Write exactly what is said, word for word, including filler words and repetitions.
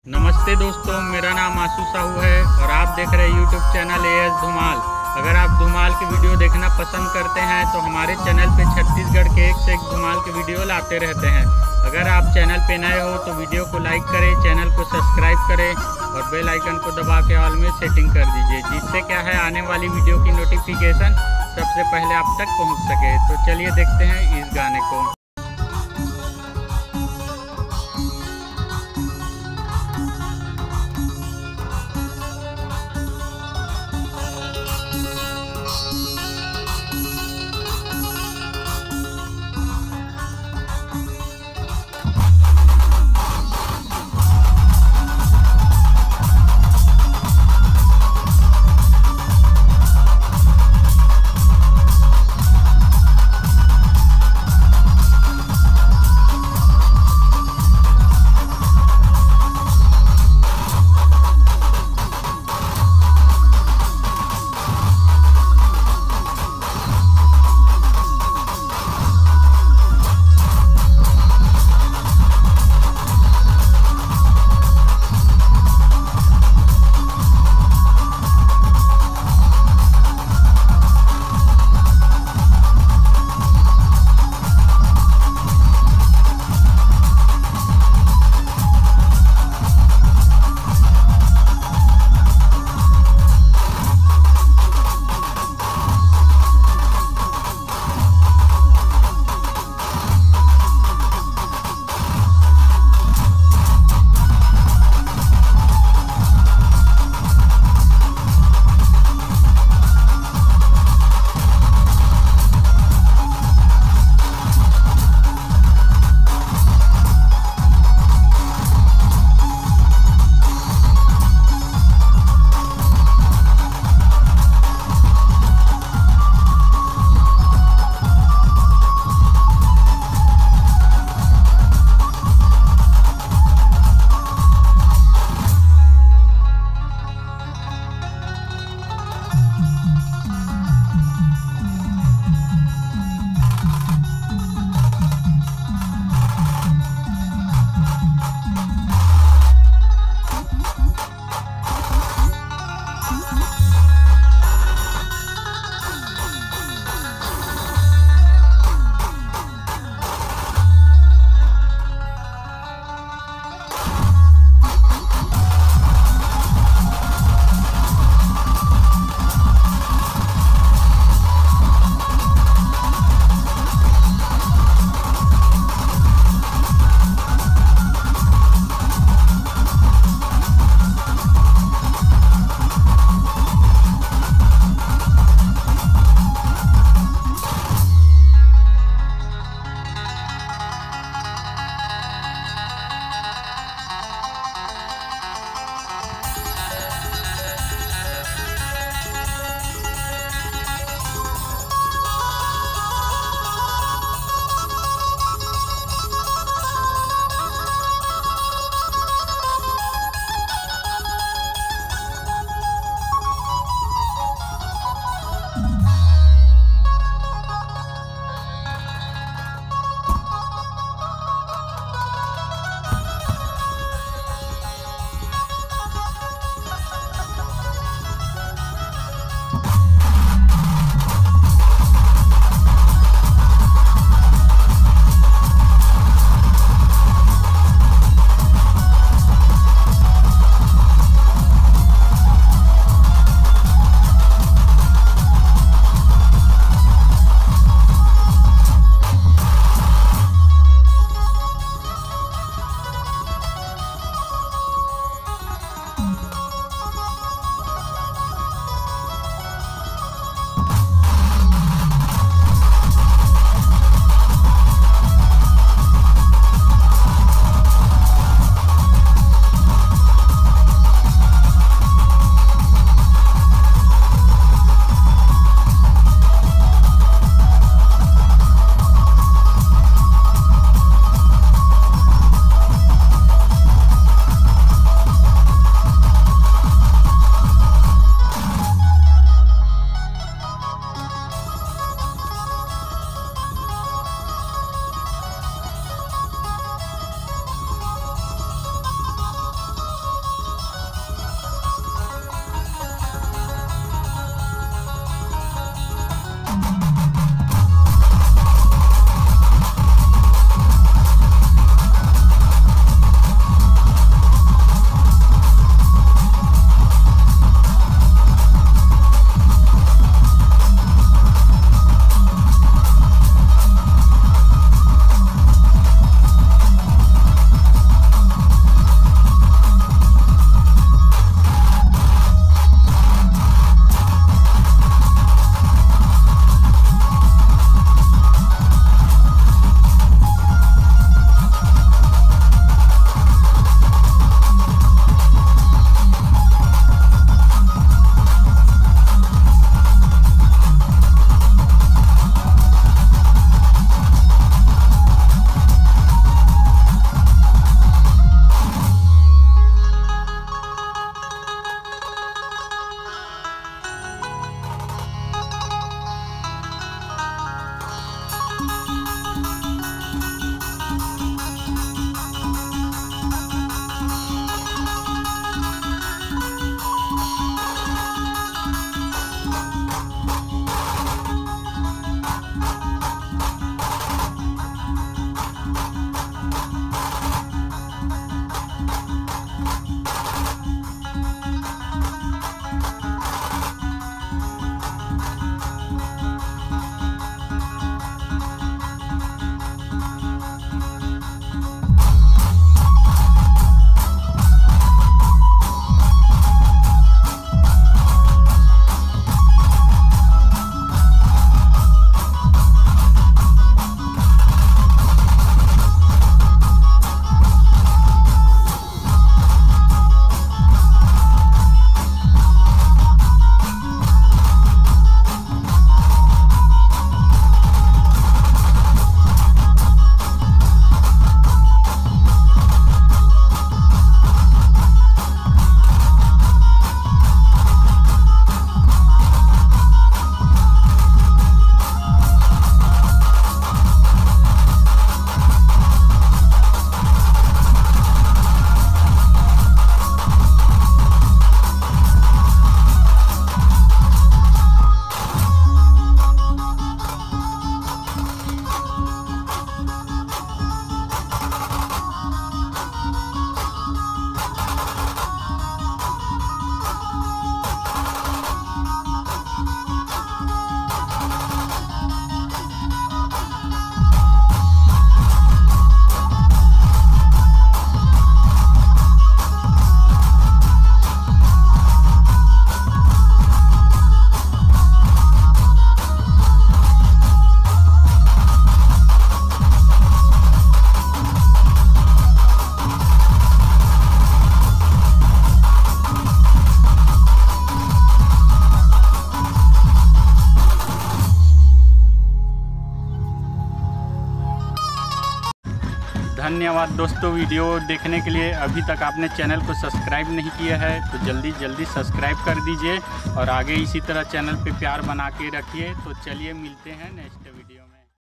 नमस्ते दोस्तों, मेरा नाम आशु साहू है और आप देख रहे हैं YouTube channel A S Dhumal. अगर आप धुमाल की वीडियो देखना पसंद करते हैं तो हमारे चैनल पे छत्तीसगढ़ के एक से एक धुमाल के वीडियो लाते रहते हैं। अगर आप चैनल पे नए हो तो वीडियो को लाइक करें, चैनल को सब्सक्राइब करें और बेल आइकन को दबा के ऑल में सेटिंग कर दीजिए, जिससे क्या है आने वाली वीडियो की नोटिफिकेशन सबसे पहले आप तक पहुँच सके। तो चलिए देखते हैं इस गाने को। धन्यवाद दोस्तों वीडियो देखने के लिए। अभी तक आपने चैनल को सब्सक्राइब नहीं किया है तो जल्दी जल्दी सब्सक्राइब कर दीजिए और आगे इसी तरह चैनल पे प्यार बना के रखिए। तो चलिए मिलते हैं नेक्स्ट वीडियो।